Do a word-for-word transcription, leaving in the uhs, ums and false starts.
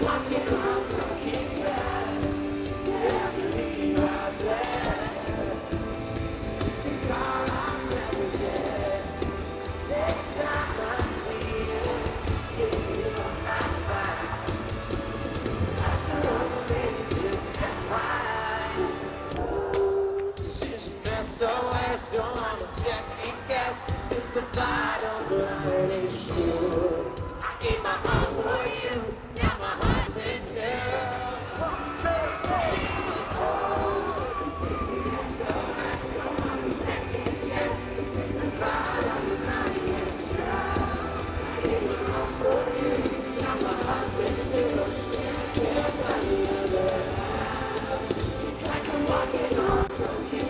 S O S, don't wanna second guess. It's the bottom blood issue. I gave my all for you, now my heart's in two. S O S, don't wanna second guess. This is the bottom blood issue. I gave my all for you, now my heart's in two. I can't find another. It's like I'm walking on broken.